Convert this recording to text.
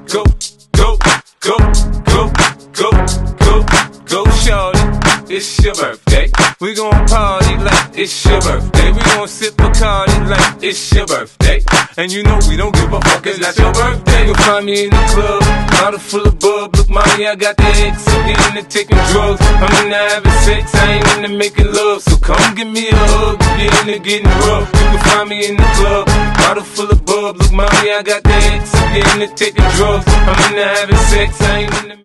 Go, go, go, go, go, go, go, shorty. It's your birthday. We gon' party like it's your birthday. We gon' sip Bacardi like it's your birthday. And you know we don't give a fuck, it's not your birthday. You'll find me in the club, bottle full of bub. Look, mommy, I got the X, I'm getting into taking drugs. I'm into having sex, I ain't into making love. So come give me a hug, if you're into getting rough. You can find me in the club, bottle full of bub. Look, mommy, I got the X, I'm getting into taking drugs. I'm into having sex, I ain't into